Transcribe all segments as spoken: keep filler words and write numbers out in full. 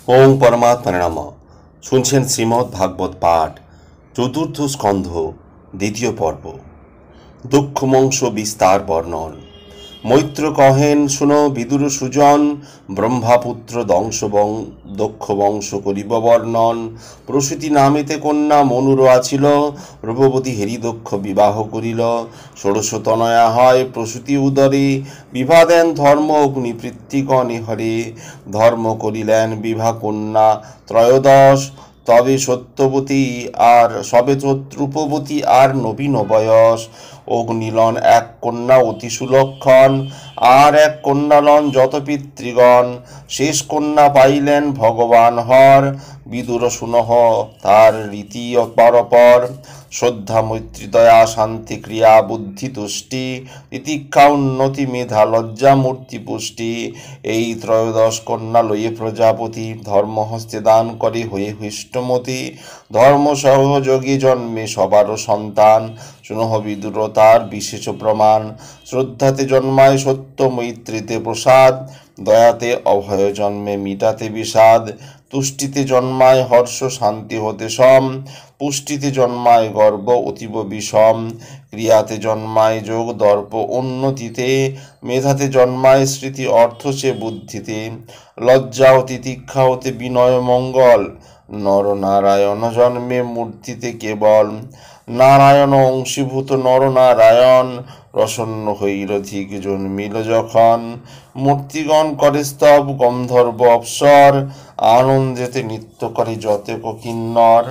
ওং পরমাত্মা নমঃ। শুনছেন শ্রীমদ্ ভাগবত পাঠ, চতুর্থ স্কন্ধ, দ্বিতীয় পর্ব, দুঃখমংশ বিস্তার বর্ণন। মৈত্র কহেন, শুনো বিদুর সুজন, ব্রহ্মাপুত্র দংশবং দক্ষ বংশ করিব বর্ণন। প্রসূতি নামেতে কন্যা মনুর আছিল, রূপবতী হেরিদক্ষ বিবাহ করিল। ষোড়শ তনয়া হয় প্রসূতি উদরে, বিভা দেন ধর্ম অগ্নি পৃত্তিকণে হরে। ধর্ম করিলেন বিভা কন্যা ত্রয়োদশ, তবে সত্যবতী আর সবে রূপবতী আর নবীন বয়স। অগ্নিলন এক কন্যা অতি সুলক্ষণ, আর এক কন্যালন যত পিতৃগণ। শেষ কন্যা পাইলেন ভগবান হর, বিদুর শুনহ তার রীতি পরপর। শ্রদ্ধা মৈত্রী দয়া শান্তি ক্রিয়া বুদ্ধি তুষ্টি, তিতিক্ষা উন্নতি মেধা লজ্জা মূর্তি পুষ্টি। এই ত্রয়োদশ কন্যা লইয়ে প্রজাপতি, ধর্ম হস্তে দান করে হয়ে হৃষ্টমতি। ধর্ম সহযোগী জন্মে সবারও সন্তান, শুনহ বিদুর তার বিশেষ প্রমাণ। শ্রদ্ধাতে জন্মায় সত্য, মৈত্রীতে প্রসাদ, দয়াতে অভয় জন্মে মিটাতে বিষাদ। তুষ্টিতে জন্মায় হর্ষ শান্তি হতে সম, পুষ্টিতে জন্মায় গর্ব অতীব বিষম। ক্রিয়াতে জন্মায় যোগ দর্প উন্নতিতে, মেধাতে জন্মায় স্মৃতি অর্থ সে বুদ্ধিতে। লজ্জা ও তিতিক্ষা হতে বিনয় মঙ্গল, নরনারায়ণ জন্মে মূর্তিতে কেবল। নারায়ণ অংশীভূত নরনারায়ণ, প্রসন্ন হইল ধিক জন্মিল যখন। মূর্তিগণ করে স্তব গন্ধর্ব অপ্সর, আনন্দেতে নৃত্য করে যতেক কিন্নর।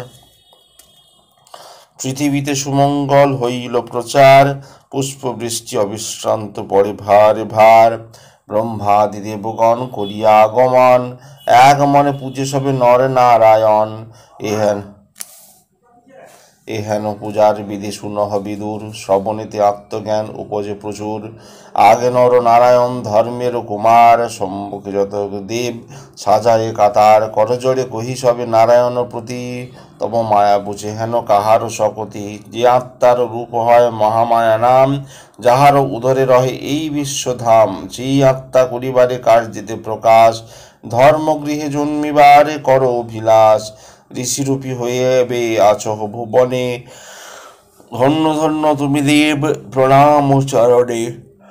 পৃথিবীতে সুমঙ্গল হইল প্রচার, পুষ্পবৃষ্টি অবিশ্রান্ত পড়ে ভার ভার। ব্রহ্মাদি দেবগণ করিয়া আগমন, এক মনে পূজে সবে নর নারায়ণ। এহেন এহেন পূজার বিধি শুনহ বিদুর, শ্রবণেতে আত্মজ্ঞান উপজে প্রচুর। আগে নর নারায়ণ ধর্মের কুমার, সম্মুখে যত দেব সাজায়ে কাতার। করজোড়ে কহি সবে নারায়ণ প্রতি, তব মায়া বুঝে হেন কাহার শকতি। যে আত্মার রূপ হয় মহামায়া নাম, যাহার উদরে রহে এই বিশ্বধাম। সেই আত্মা করিবারে কার্যেতে প্রকাশ, ধর্মগৃহে জন্মিবারে কর অভিলাষ। ঋষিরূপী হইবে আচহ ভুবনে, ধন্য ধন্য তুমি দেব প্রণাম চরণে।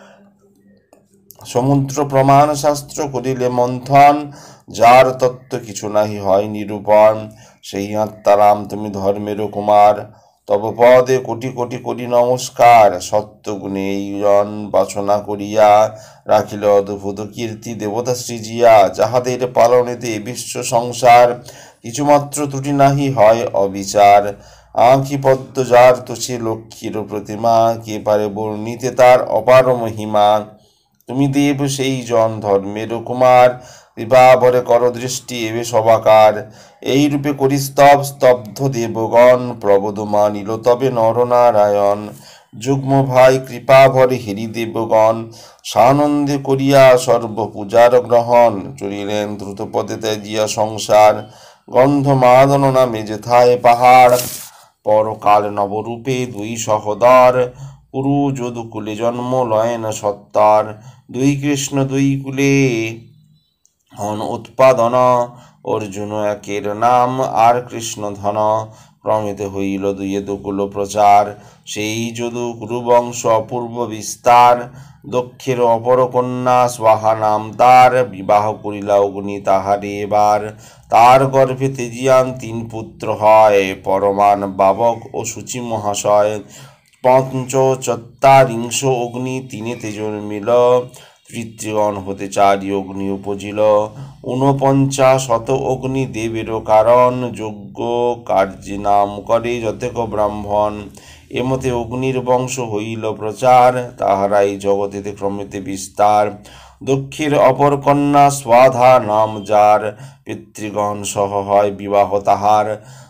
সমুদ্র প্রমাণ শাস্ত্র করিলে মন্থন, যার তত্ত্ব কিছু নাহি হয় নিরূপণ। সেই আত্মারাম তুমি ধর্মের কুমার, তব পদে কোটি কোটি কোটি নমস্কার। সত্যগুণে এই জন বাসনা করিয়া, রাখিল অদ্ভুত কীর্তি দেবতা সৃজিয়া। যাহাদের পালনেতে বিশ্ব সংসার, কিছুমাত্র ত্রুটি নাহি হয় অবিচার। আঁখি পদ্ম যার তো সে লক্ষ্মীর প্রতিমা, কে পারে বর্ণিতে তার অপার মহিমা। তুমি দেব সেই জন ধর্মের কুমার, কৃপাভরে কর দৃষ্টি এবে সবাকার। এই রূপে করি স্তব স্তব্ধ দেবগণ, প্রবোধমান ইল তবে নরনারায়ণ। যুগ্ম ভাই কৃপাভরে হেরি দেবগণ, সানন্দে করিয়া সর্বপূজার গ্রহণ। চলিলেন দ্রুত পদে ত্যাজিয়া সংসার, গন্ধ মাদন নামে যেথায় পাহাড়। পরকাল নবরূপে দুই সহদর, কুরু যদুকুলে জন্ম লয়েন সত্তর। দুই কৃষ্ণ দুই কুলে হন উৎপাদন, অর্জুন একের নাম আর কৃষ্ণ ধন। ক্রমিতে হইল দুয়ে দুকুল প্রচার, সেই যদু কুরুবংশ অপূর্ব বিস্তার। দক্ষের অপর কন্যা স্বাহা নাম তার, বিবাহ করিলা অগ্নি তাহারে এবার। তার গর্ভে তেজিয়ান তিন পুত্র হয়, পরমান বাবক ও সূচি মহাশয়। পঞ্চচত্বারিংশ অগ্নি তিনেতে জন্মিল, পিতৃগণ হতে চারি অগ্নি উপজিল। ঊনপঞ্চাশত অগ্নি দেবেরও কারণ, যজ্ঞ কার্যে নাম করে যতেক ব্রাহ্মণ। এমতে অগ্নির বংশ হইল প্রচার, তাহারাই জগতেতে ক্রমেতে বিস্তার। দক্ষের অপর কন্যা স্বাধা নাম যার, পিতৃগণ সহ হয় বিবাহ তাহার।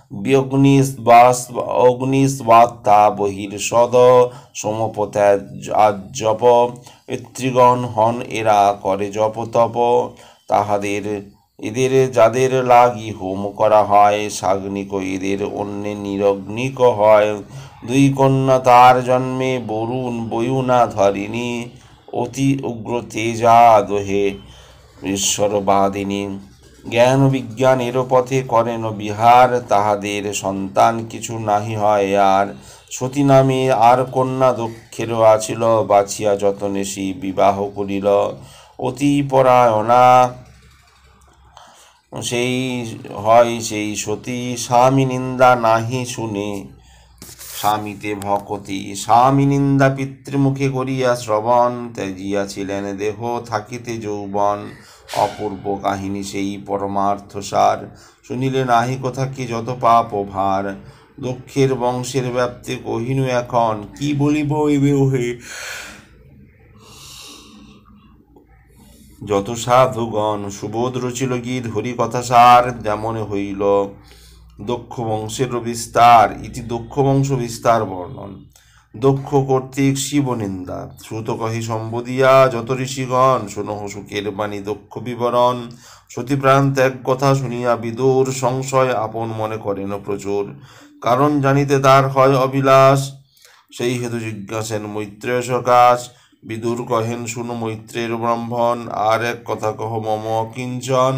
অগ্নিস্বাত্তা বহির্ষদ, সমপত্যাজপ। পিতৃগণ হন এরা করে জপ তপ, তাহাদের এদের যাদের লাগি হোম করা হয়। সাগ্নিক এদের অন্যে নিরগ্নিক হয়। দুই কন্যা তার জন্মে বরুণ বয়ুনা ধরিণী, অতি উগ্র তেজা দোহে ঈশ্বরবাদিনী। জ্ঞান বিজ্ঞানের পথে করেন বিহার, তাহাদের সন্তান কিছু নাহি হয় আর। সতী নামে আর কন্যা দক্ষেরও আছিল, বাছিয়া যতনে সেই বিবাহ করিল। অতি পরায়ণা সেই হয় সেই সতী, স্বামী নিন্দা নাহি শুনে স্বামীতে ভকতি। স্বামী নিন্দা পিতৃমুখে করিয়া শ্রবণ, ত্যাজিয়াছিলেন দেহ থাকিতে যৌবন। অপূর্ব কাহিনী সেই পরমার্থ সার, শুনিলে নাহি কোথা কি যত পাপ ও ভার। দক্ষের বংশের ব্যাপ্তি কহিনু এখন, কি বলিব এই বিরহে যত সাধুগণ। সুবোধ রচিল গীত হরি কথা সার, যেমন হইল দক্ষ বংশের বিস্তার। ইতি দক্ষ বংশ বিস্তার বর্ণন। দক্ষ কর্তৃক শিবনিন্দা, শ্রুত কহি সম্বোধিয়া যত ঋষিগণ। শোনহ সুখের বাণী দক্ষ বিবরণ, সতীপ্রাণ ত্যাগ কথা শুনিয়া বিদুর। সংশয় আপন মনে করেন প্রচুর, কারণ জানিতে তার হয় অবিলাস। সেই হেতু জিজ্ঞাসেন মৈত্রেয় সকাশ, বিদুর কহেন শুনো মৈত্রের ব্রাহ্মণ। আর এক কথা কহ মম কিঞ্চন,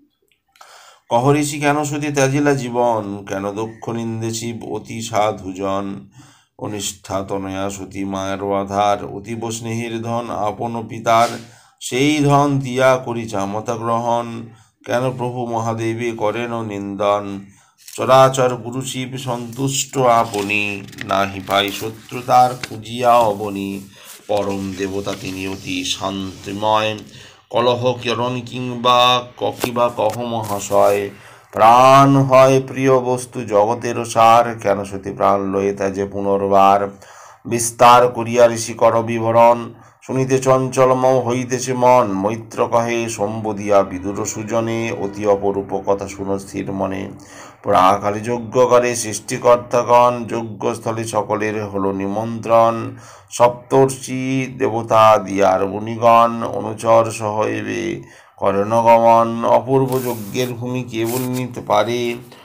কহ ঋষি কেন সতী ত্যাজিলা জীবন। কেন দক্ষ নিন্দে শিব অতি সাধুজন। অনিষ্ঠা তনয়া সতী মায়ের আধার, অতীব স্নেহের ধন আপন পিতার। সেই ধন দিয়া করি চামতা গ্রহণ, কেন প্রভু মহাদেবী করেন নিন্দন। চরাচর গুরু শিব সন্তুষ্ট আপনি, নাহি পাই শত্রু তার খুঁজিয়া অবনি। পরম দেবতা তিনি অতি শান্তিময়, কলহ কিরণ কিংবা কিবা কহ মহাশয়। প্রাণ হয় প্রিয় বস্তু জগতের সার, কেন সতী প্রাণ লয়ে ত্যাজে পুনর্বার। বিস্তার করিয়া ঋষি কর বিবরণ, শুনিতে চঞ্চল মম হইতেছে মন। মৈত্র কহে সম্বোধিয়া বিদুর সুজনে, অতি অপরূপ কথা শুনো স্থির মনে। প্রাকালে যজ্ঞ করে সৃষ্টিকর্তাগণ, যজ্ঞস্থলে সকলের হলো নিমন্ত্রণ। সপ্তর্ষি দেবতা দিয়ার মুনিগণ, অনুচর সহৈবে করেন গমন। অপূর্ব যজ্ঞের ভূমি কে বর্ণিতে পারে,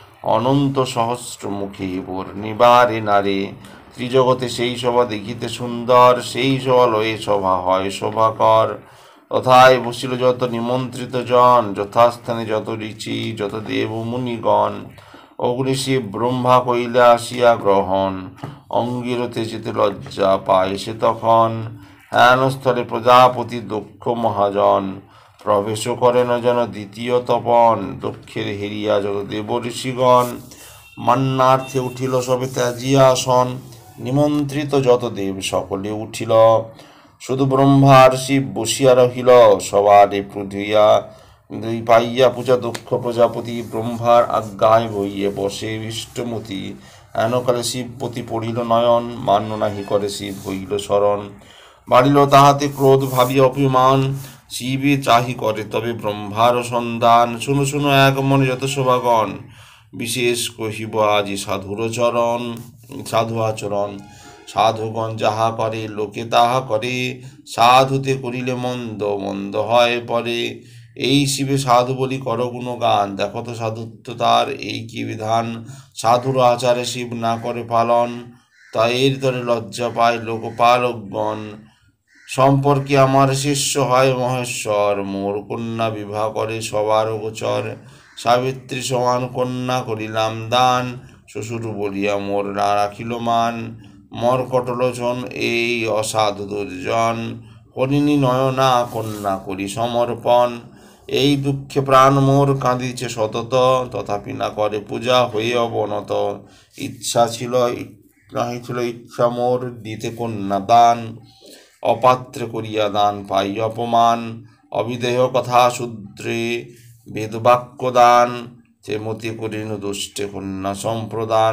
অনন্ত সহস্র মুখে বর্ণিবারে নারে। ত্রিজগতে সেই সভা দেখিতে সুন্দর, সেই সভা লয়ে সভা হয় শোভাকর। তথায় বসিল যত নিমন্ত্রিত জন, যথাস্থানে যত ঋষি যত দেব মুনিগণ। অগ্নি শিব ব্রহ্মা কইলে আসিয়া গ্রহণ, অঙ্গির তেজিতে লজ্জা পায় সে তখন। হেন স্থলে প্রজাপতি দক্ষ মহাজন, প্রবেশ করেন যেন দ্বিতীয় তপন। দক্ষের হেরিয়া যত দেব ঋষিগণ, মান্নার্থে উঠিল সবে ত্যাজিয়া আসন। নিমন্ত্রিত যত দেব সকলে উঠিল, শুধু ব্রহ্মার শিব বসিয়া রহিল। সবারে প্রধুইয়া দুই পাইয়া পূজা দক্ষ প্রজাপতি, ব্রহ্মার আজ্ঞায় বইয়ে বসে বিষ্টমতি। হেনকালে শিবপতি পড়িল নয়ন, মান্য নাহি করে শিব হইল শরণ। বাড়িল তাহাতে ক্রোধ ভাবি অভিমান, শিবে চাহি করে তবে ব্রহ্মার সন্ধান। শুনো শুনো এক মনে যত শোভাগণ, বিশেষ কহিব আজি সাধুর চরণ সাধু আচরণ। সাধুগণ যাহা করে লোকে তাহা করে, সাধুতে করিলে মন্দ মন্দ হয় পরে। এই শিবে সাধু বলি কর গুণগান, দেখো তো সাধুত্ব তার এই কি বিধান। সাধুর আচারে শিব না করে পালন, তাই এর তরে লজ্জা পায় লোকপালকগণ। সম্পর্কে আমার শিষ্য হয় মহেশ্বর, মোর কন্যা বিবাহ করে সবার গোচর। সাবিত্রী সমান কন্যা করিলাম দান, শ্বশুর বলিয়া মোর না রাখিল মান। মর্কটলোচন এই অসাধু দুর্জন, হরিণী নয়না কন্যা করি সমর্পণ। এই দুঃখে প্রাণ মোর কাঁদিছে সতত, তথাপি না করে পূজা হয়ে অবনত। ইচ্ছা ছিল নাহি ছিল ইচ্ছা মোর দিতে কন্যা দান, অপাত্রে করিয়া দান পাই অপমান। অবিদেহ কথা শূদ্রে বেদবাক্য দান, যে মতি করিনু দুষ্টে কন্যা সম্প্রদান।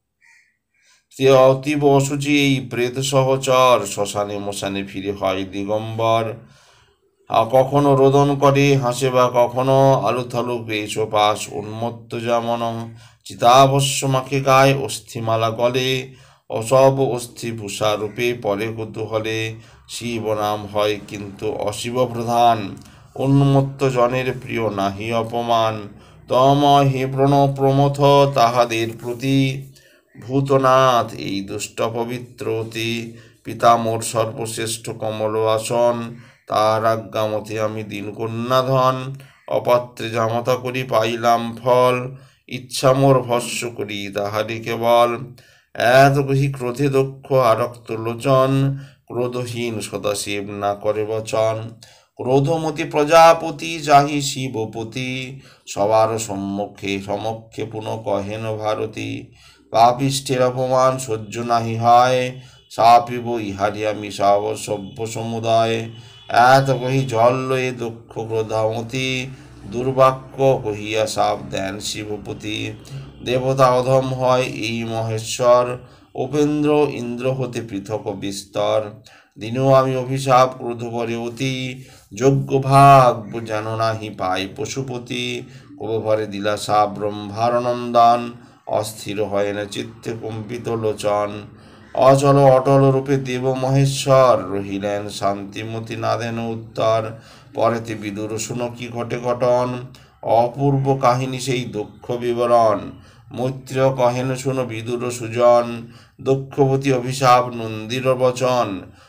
সে অতীব অসুচি এই প্রেত সহচর, শ্মশানে মশানে ফিরে হয় দিগম্বর। কখনো রোদন করে হাসে বা কখনো আলুথালু পেশ পাশ উন্মত্ত যেমন। চিতাভস্য মাখে গায়ে অস্থিমালা গলে, অসব অস্থি ভূষা রূপে পরে কুতূহলে। শিব নাম হয় কিন্তু অশিব প্রধান, উন্মত্ত জনের প্রিয় নাহি অপমান। তম হে প্রণ প্রমথ তাহাদের প্রতি, ভূতনাথ এই দুষ্ট পবিত্র অতি। পিতা মোর সর্বশ্রেষ্ঠ কমল আসন, তার আজ্ঞামতে আমি দিন কন্যাধন। অপাত্রে জামাতা করি পাইলাম ফল, ইচ্ছা মোর ভস্য করি তাহারি কেবল। এত কহি ক্রোধে দক্ষ আরক্ত লোচন, ক্রোধহীন সদাশিব না করে বচন। ক্রোধমতি প্রজাপতি যাহি শিবপতি, সবার সম্মুখে সমক্ষে পুনঃ কহেন ভারতী। পাপিষ্ঠের অপমান সহ্য নাহি হয়, সাপিব ইহারি আমি সাব সভ্য সমুদায়। এত কহি জল লয়ে দক্ষ ক্রোধামতি, দুর্বাক্য কহিয়া সাপ দেন শিবপতি। দেবতা অধম হয় এই মহেশ্বর, উপেন্দ্র ইন্দ্র হতে পৃথক বিস্তর। দিনেও আমি অভিশাপ ক্রোধ করে অতি, যোগ্য ভাগ যেন নাহি পাই পশুপতি। কোপভরে দিলা সাপ ব্রহ্মার নন্দন, অস্থির হয় না চিত্তে কম্পিত লোচন। অচল অটল রূপে দেব মহেশ্বর, রহিলেন শান্তিমতি না দেন উত্তর। পরেতে বিদুর শুনো কি ঘটে ঘটন, অপূর্ব কাহিনী সেই দক্ষ বিবরণ। মৈত্র কহেন শুনো বিদুর সুজন, দক্ষবতী অভিশাপ নন্দীর বচন।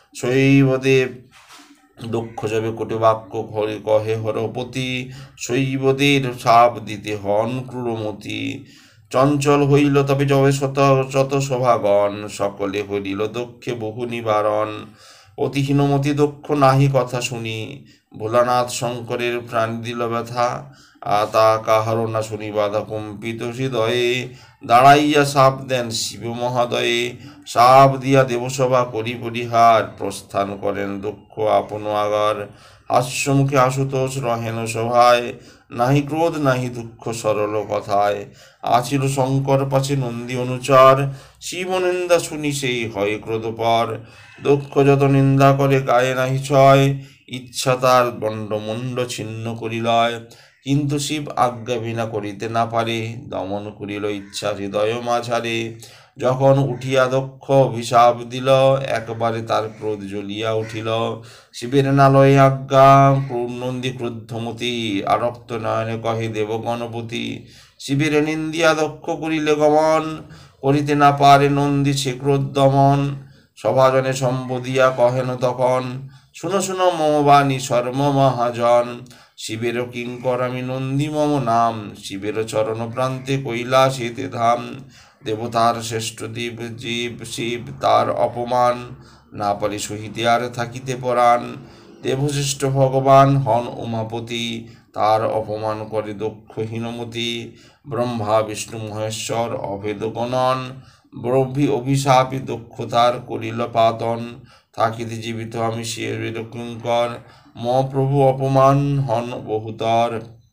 শৈবদেব দক্ষ যাবে কোটে বাক্য ঘরে কহে হরপতি, শৈবদের সাপ দিতে হন ক্রূরমতি। চঞ্চল হইল তবে যবে শত শত সভাগণ, সকলে হইল দক্ষে বহু নিবারণ। অতিহীনমতি দক্ষ নাহি কথা শুনি, ভোলানাথ শঙ্করের প্রাণ দিল ব্যথা। আতা কাহারো না শুনি বাধা কম্পিত হৃদয়ে, দাঁড়াইয়া সাপ দেন শিব মহাদয়ে। সাপ দিয়া দেবসভা করি পরিহার, প্রস্থান করেন দক্ষ আপন আগার। হাস্যমুখে আশুতোষ রহেন সভায়, নাহি ক্রোধ নাহি দুঃখ সরল কথায়। আছিল শঙ্কর পাছে নন্দী অনুচর, শিব নিন্দা শুনি সেই হয় ক্রোধপর। দক্ষ যত নিন্দা করে গায়ে নাহি ছয়, ইচ্ছা তার দণ্ডমুণ্ড ছিন্ন করিলয়। কিন্তু শিব আজ্ঞা বিনা করিতে না পারে, দমন করিল ইচ্ছা হৃদয় মাঝারে। যখন উঠিয়া দক্ষ অভিশাপ দিল, একবারে তার ক্রোধ জ্বলিয়া উঠিল। শিবের নালয়ে আজ্ঞা নন্দী ক্রুদ্ধমতি, আরক্ত নয়নে কহে দেব গণপতি। শিবের নিন্দিয়া দক্ষ করিলে গমন, করিতে না পারে নন্দী সে ক্রোধ দমন। সভাজনে সম্বোধিয়া কহেন তখন, শুনো শুনো মম বাণী শর্ম মহাজন। শিবের কিঙ্কর আমি নন্দী মম নাম, শিবের চরণ প্রান্তে কৈলাসেতে ধাম। দেবতার শ্রেষ্ঠ দেব জীব শিব তার অপমান, না পারে সহিতে আর থাকিতে পরাণ। দেবশ্রেষ্ঠ ভগবান হন উমাপতি, তার অপমান করে দক্ষ হীনমতি। ব্রহ্মা বিষ্ণু মহেশ্বর অভেদ গণন, ব্রহ্মী অভিশাপী দক্ষতার করিল পাতন। থাকিতে জীবিত আমি শিবের কিঙ্কর, মহাপ্রভু অপমান হন বহুতর।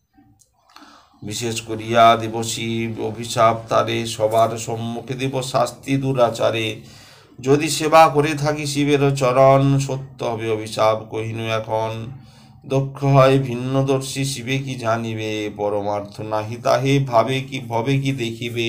বিশেষ করিয়া দেব শিব অভিশাপ তারে, সবার সম্মুখে দেব শাস্তি দুরাচারে। যদি সেবা করে থাকি শিবের চরণ, সত্য হবে অভিশাপ কহিনু এখন। দক্ষ হয় ভিন্নদর্শী শিবে কি জানিবে, পরমার্থ নাহি তাহে ভাবে কি ভবে কি দেখিবে।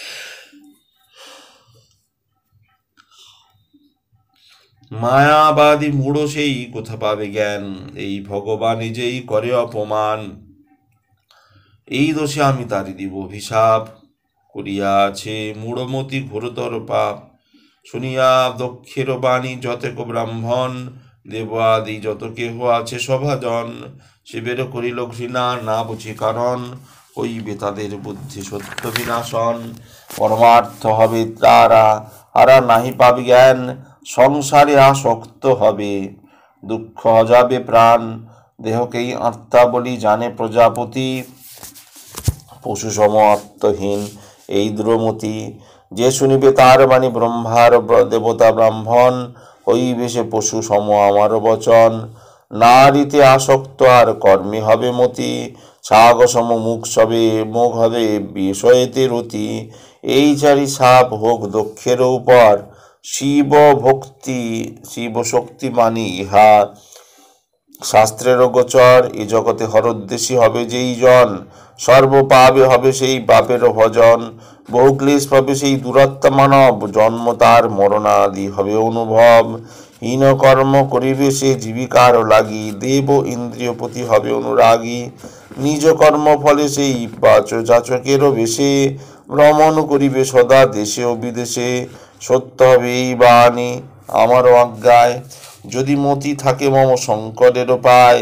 মায়াবাদী মূঢ় সেই কোথা পাবে জ্ঞান, এই ভগবান নিজেই করে অপমান। এই দোষে আমি তারি দিব অভিশাপ, করিয়াছে মূঢ়মতি ঘোরতর পাপ। শুনিয়া দক্ষের বাণী যতেক ব্রাহ্মণ, দেব আদি যত কেহ আছে সভাজন। শিবের করিল ঘৃণা না বুঝি কারণ, হইবে তাদের বুদ্ধি সত্য বিনাশন। পরমার্থ হবে তারা হারা নাহি পাবে জ্ঞান, সংসারে আসক্ত হবে দুঃখ যাবে প্রাণ। দেহকেই আত্মা বলি জানে প্রজাপতি, পশু সম আত্মহীন এই দ্রুমতি। যে শুনিবে তার বাণী ব্রহ্মার দেবতা ব্রাহ্মণ, হইবে সে পশু সম আমার বচন। নারীতে আসক্ত আর কর্মে হবে মতি, ছাগ সম মুখ সবে মুখ হবে বিষয়েতে রতি। এই চারি সাপ হোক দক্ষের উপর, শিব ভক্তি শিব শক্তি মানি ইহা শাস্ত্রের গোচর। এ জগতে হরোদ্দেশী হবে যেই জন, সর্ব পাবে হবে সেই পাপের ভজন। বহু ক্লেশ পাবে সেই দুরাত্মা মানব, জন্ম তার মরণাদি হবে অনুভব। হীন কর্ম করিবে সে জীবিকার লাগি, দেব ইন্দ্রিয়পতি হবে অনুরাগী। নিজ কর্ম ফলে সেই বাচ যাচকেরও বেশে, ভ্রমণ করিবে সদা দেশে ও বিদেশে। সত্য হবে এই বাণী আমারও আজ্ঞায়, যদি মতি থাকে মম শঙ্করেরও পায়।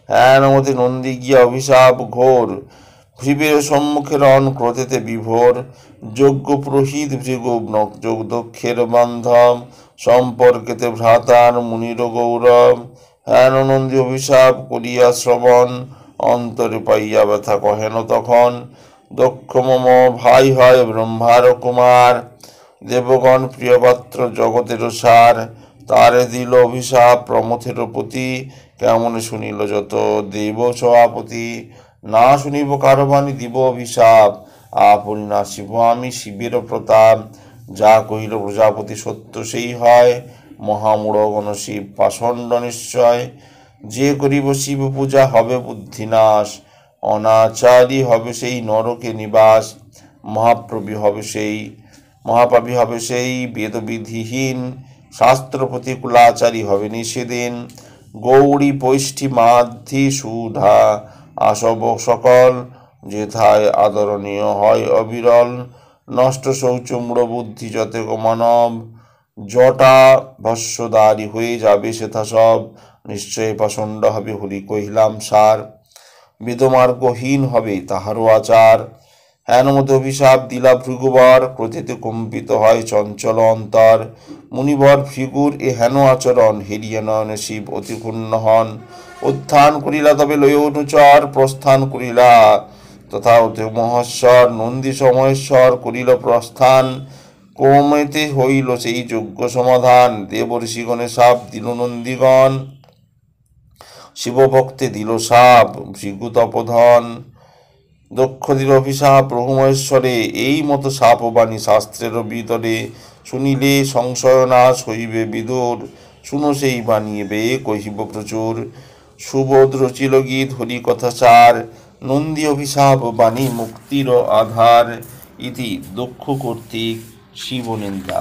হ্যান মতে নন্দী গিয়া অভিশাপ ঘোর, ভৃবের সম্মুখে রণ ক্রোধেতে বিভোর, যজ্ঞ প্রহিত ভৃগু যোগ দক্ষের বান্ধব, সম্পর্কেতে ভ্রাতার মুনির গৌরব, হ্যান নন্দী অভিশাপ করিয়া শ্রবণ, অন্তরে পাইয়া ব্যথা কহেন তখন, দক্ষ মম ভাই হয় ব্রহ্মার কুমার, দেবগণ প্রিয়পাত্র জগতের সার, তারে দিল অভিশাপ প্রমথের প্রতি, কেমন শুনিল যত দেব সভাপতি, না শুনিব কারো বাণী দিব অভিশাপ, আপনি নাসিব আমি শিবের প্রতাপ, যা কহিল প্রজাপতি সত্য সেই হয়, মহামূঢ় গণ শিব পাষণ্ড নিশ্চয়, যে করিব শিব পূজা হবে বুদ্ধিনাশ, অনাচারী হবে সেই নরকে নিবাস, মহাপ্রভী হবে সেই মহাপাপী হবে সেই বেদবিধিহীন, শাস্ত্র প্রতিকূলাচারী হবে নিষেদিন, গৌরী পৈষ্ঠী মাধ্যি সুধা আসব সকল, যেথায় আদরণীয় হয় অবিরল, নষ্ট শৌচ মূঢ় বুদ্ধি যতেক মানব, জটা ভস্যদারী হয়ে যাবে সেথা সব, নিশ্চয় পাষণ্ড হবে হরি কহিলাম সার, বেদমার্গহীন হবে তাহারও আচার, হেন মতো অভিশাপ দিলা ভৃগুবর, ক্রোধেতে কম্পিত হয় চঞ্চল অন্তর, মুনিবর ভৃগুর এ হেন আচরণ, হেরিয়া নয়ন শিব অতি ক্ষুণ্ণ হন, উত্থান করিলা তবে লয় অনুচর, প্রস্থান করিলা তথা অতি মহেশ্বর, নন্দী সময়েশ্বর করিল প্রস্থান, কৌমেতে হইল সেই যজ্ঞ সমাধান, দেব ঋষিগণে সাপ দিল নন্দীগণ, শিবভক্তে দিল সাপ ভৃগু তপধন, দক্ষ দিল অভিশাপ প্রভু মহেশ্বরে, এই মতো সাপ বাণী শাস্ত্রের ভিতরে, শুনিলে সংশয় নাশ হইবে বিদুর, শুনো সেই বাণী এবে কহিব প্রচুর, সুবোধ রচিল গীত হরি কথা সার, নন্দী অভিশাপ বাণী মুক্তির আধার, ইতি দক্ষ কর্তৃক শিবনিন্দা।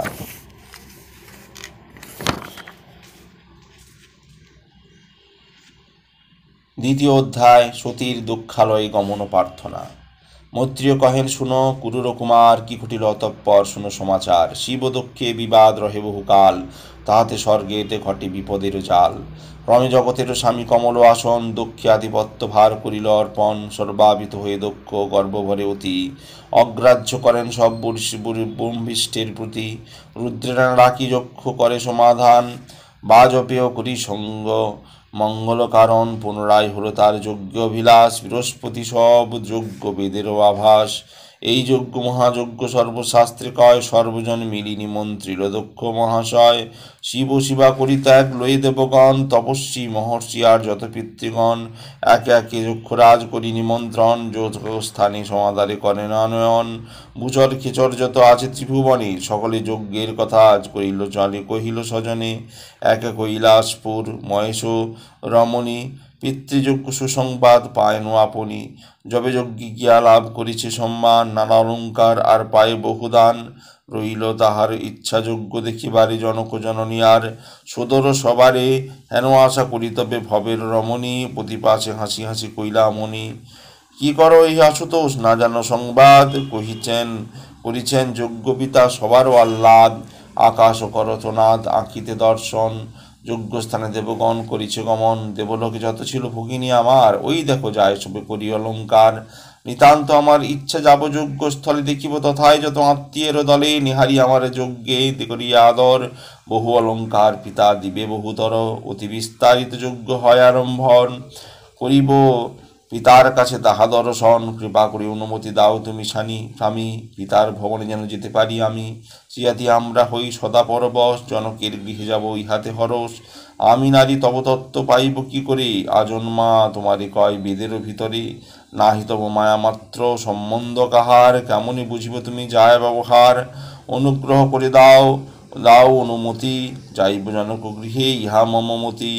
দ্বিতীয় অধ্যায় সতীর দুঃখালয়ে গমন প্রার্থনা। মৈত্রীয় কহেন শুনো কুরুর কুমার, কি ঘটিল অতঃপর শুনো সমাচার, শিব দক্ষে বিবাদ রহে বহুকাল, তাহাতে স্বর্গেতে ঘটে বিপদের জাল, রমে জগতের স্বামী কমল আসন, দক্ষে আধিপত্য ভার করিল অর্পণ, সর্বাবিত হয়ে দক্ষ গর্বভরে অতি, অগ্রাহ্য করেন সব ব্রহ্মিষ্ঠের প্রতি, রুদ্রেরা রাখি যক্ষ করে সমাধান, বাজপেয় করি সঙ্গ মঙ্গল কারণ, পুনরায় হলো তার যজ্ঞ অভিলাষ, বৃহস্পতি সব যজ্ঞ বেদেরও আভাস, এই যজ্ঞ মহাযজ্ঞ সর্বশাস্ত্রে কয়, সর্বজন মিলি নিমন্ত্রিল দক্ষ মহাশয়, শিব শিবা করি ত্যাগ লয়ে দেবগণ, তপস্বী মহর্ষি আর যত পিতৃগণ, একে একে যক্ষরাজ করি নিমন্ত্রণ, যৌথ স্থানে সমাদারে করেন আনয়ন, বুচর খেচর যত আছে ত্রিভুবনে, সকলে যজ্ঞের কথা আজ কহিল চলে কহিল স্বজনে, একে কৈলাসপুর মহেশ রমণী, পিতৃযজ্ঞ সুসংবাদ পায়ন আপনি, যবে যজ্ঞে গিয়া লাভ করিছে সম্মান, নানা অলঙ্কার আর পায়ে বহুদান, রইল তাহার ইচ্ছা যজ্ঞ দেখিবারে জনক জননী আর, সদর সবারে হেন আশা করি তবে ভবের রমণী, প্রতিপাশে হাসি হাসি কইলা মণি, কি করো এই আশুতোষ না জানো সংবাদ, কহিছেন করিছেন যজ্ঞ পিতা সবারও আহ্লাদ, আকাশ ও করতনাদ আঁকিতে দর্শন, যজ্ঞস্থানে দেবগণ করিছে গমন, দেবলোকে যত ছিল ভগিনী আমার, ওই দেখো যায় সবে করি অলঙ্কার, নিতান্ত আমার ইচ্ছা যাব যজ্ঞস্থলে দেখিব তথায় যত আত্মীয়ের দলে, নিহারি আমার যজ্ঞে করিয়া আদর, বহু অলঙ্কার পিতা দিবে বহুতর, অতি বিস্তারিত যজ্ঞ হয় আরম্ভন, করিব পিতার কাছে তাহা দর্শন, কৃপা করে অনুমতি দাও তুমি স্বামী স্বামী, পিতার ভবনে যেন যেতে পারি আমি, সিয়াতি আমরা হই সদা পরবশ, জনকের গৃহে যাব ইহাতে হরস, আমি নারী তব তত্ত্ব পাইব কি করে, আজন্মা তোমারে কয় বেদের ভিতরে, নাহি তব মায়া মাত্র সম্বন্ধ কাহার, কেমনই বুঝিব তুমি যায় ব্যবহার, অনুগ্রহ করে দাও দাও অনুমতি, যাইব জনক গৃহে ইহা মমমতি,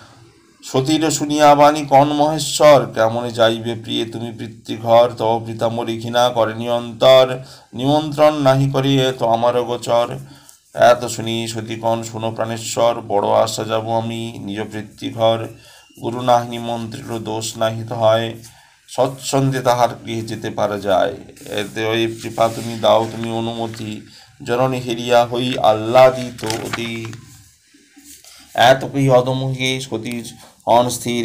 সতীর শুনিয়া বাণী কন মহেশ্বর, কেমনে যাইবে প্রিয়ে তুমি পিতৃঘর, তব পিতা মরি ঘৃণা করে নিয়ন্তর, নিমন্ত্রণ নাহি করি এত আমার গোচর, এত শুনি সতী কন শুনো প্রাণেশ্বর, বড় আশা যাব আমি নিজ পিতৃঘর, গুরু নাহি নিমন্ত্রিত দোষ নাহিত হয়, স্বচ্ছন্দে তাহার গৃহে যেতে পারা যায়, এতে ওই কৃপা তুমি দাও তুমি অনুমতি, জননী হেরিয়া হই আহ্লাদিত অতি, এত কই অদমুখে সতীর হন স্থির,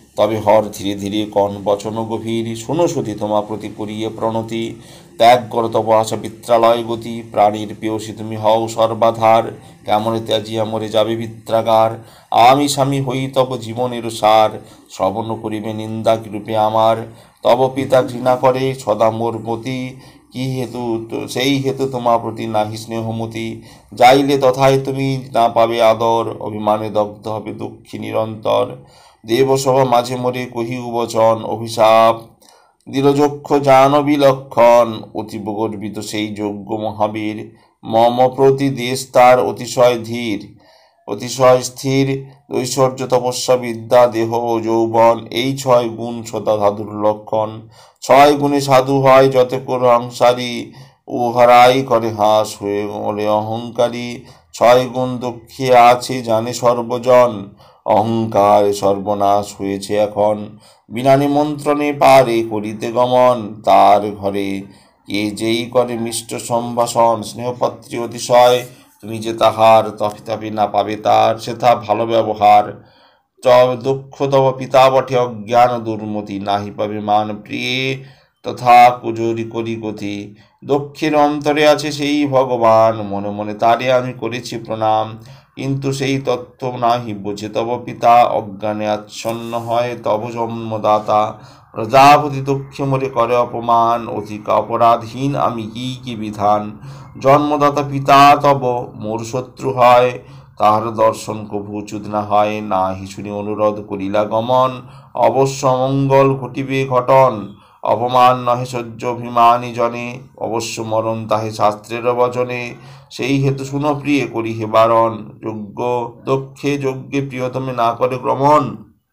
তবে হর ধীরে ধীরে কন বচন গভীর, শোনো সতী তোমা প্রতি করিয়ে প্রণতি, ত্যাগ কর তব আশা পিত্রালয় গতি, প্রাণীর পেয়সী তুমি হও সর্বাধার, কেমনে ত্যাজিয়া মরে যাবে পিত্রাগার, আমি স্বামী হই তব জীবনের সার, শ্রবণ করিবে নিন্দা রূপে আমার, তব পিতা ঘৃণা করে সদা মোর প্রতি, কি হেতু সেই হেতু তোমা প্রতি নাহি স্নেহমতি, যাইলে তথায় তুমি না পাবে আদর, অভিমানে দগ্ধ হবে দুঃখী নিরন্তর, দেবসভা মাঝে মরে কহিউ বচন, অভিশাপ দৃঢ়যক্ষ জান বিলক্ষণ, অতীব গর্বিত সেই যোগ্য মহাবীর, মম প্রতি দেশ তার অতিশয় ধীর, অতিশয় স্থির, ঐশ্বর্য তপস্যা বিদ্যা দেহ ও যৌবন, এই ছয় গুণ সদা সাধুর লক্ষণ, ছয় গুণে সাধু হয় যত কর সংসারী, উহারাই করে হাস হয়ে ওলে অহংকারী, ছয় গুণ দক্ষে আছে জানে সর্বজন, অহংকার সর্বনাশ হয়েছে এখন, বিনা নিমন্ত্রণে পারে করিতে গমন, তার ঘরে কে যেই করে মিষ্ট সম্ভাষণ, স্নেহপত্রী অতিশয় তুমি যে তাহার, তথাপি না পাবে তার সেথা ভালো ব্যবহার, তবে দুঃখ তব পিতা বটে অজ্ঞান দুর্মতি, নাহি পাবে মান প্রিয়ে তথা কুজরি করি গতি, দক্ষিণ অন্তরে আছে সেই ভগবান, মনে মনে তারে আমি করেছি প্রণাম, কিন্তু সেই তত্ত্ব নাহি বোঝে তব পিতা, অজ্ঞানে আচ্ছন্ন হয় তব জন্মদাতা, প্রজাপতি দক্ষে মরে করে অপমান, অধিক অপরাধহীন আমি কি কি বিধান, জন্মদাতা পিতা তব মোর শত্রু হয়, তাহার দর্শন কভু উচিত না হয়, নাহি শুনি অনুরোধ করিলা গমন, অবশ্য অমঙ্গল ঘটিবে ঘটন, অপমান নহে সহ্য অভিমানী জনে, অবশ্য মরণ তাহে শাস্ত্রের বচনে, সেই হেতু শুনো প্রিয়ে করি হে বারণ, যোগ্য দক্ষে যজ্ঞে প্রিয়তমে না করে গ্রমণ,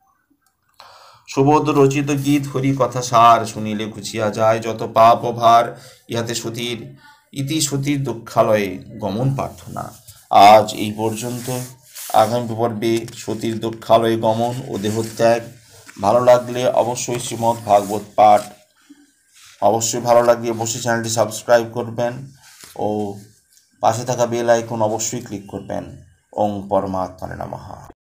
সুবোধ রচিত গীত হরি কথা সার, শুনিলে ঘুচিয়া যায় যত পাপ ও ভার, ইহাতে সতীর ইতি সতীর দুঃখালয়ে গমন প্রার্থনা। আজ এই পর্যন্ত, আগামী পর্বে সতীর দুঃখালয়ে গমন ও দেহত্যাগ। ভালো লাগলে অবশ্যই শ্রীমদ্ ভাগবত পাঠ অবশ্যই ভালো লাগলে অবশ্যই চ্যানেলটি সাবস্ক্রাইব করবেন ও পাশে থাকা বেল আইকন অবশ্যই ক্লিক করবেন। ওং পরমাত্মনে নমঃ।